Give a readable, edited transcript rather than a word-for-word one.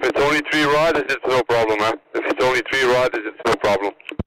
If it's only 3 rods, it's no problem, man. If it's only 3 rods, it's no problem.